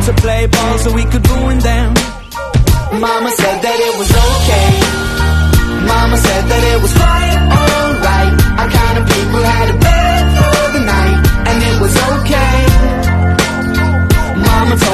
to play ball so we could ruin them. Mama said that it was okay. Mama said that it was fine.